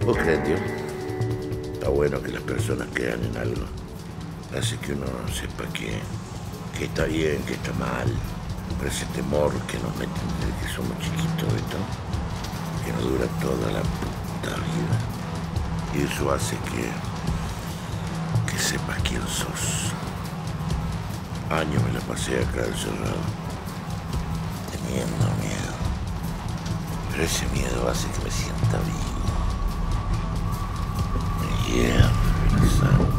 ¿Vos crees, tío? Está bueno que las personas crean en algo. Hace que uno sepa que está bien, que está mal. Pero ese temor que nos meten desde que somos chiquitos, ¿esto? Que nos dura toda la puta vida. Y eso hace que sepas quién sos. Años me la pasé acá encerrado, teniendo miedo. Pero ese miedo hace que me sienta vivo. Me hierve la sangre.